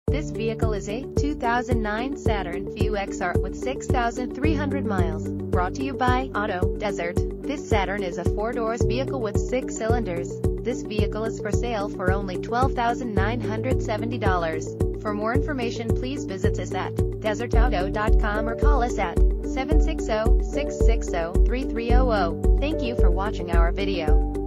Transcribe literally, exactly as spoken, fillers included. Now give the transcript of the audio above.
This vehicle is a two thousand nine Saturn V U X R with six thousand three hundred miles. Brought to you by Auto Desert. This Saturn is a four-doors vehicle with six cylinders. This vehicle is for sale for only twelve thousand nine hundred seventy dollars. For more information, please visit us at desert auto dot com or call us at seven six zero, six six zero, three three zero zero. Thank you for watching our video.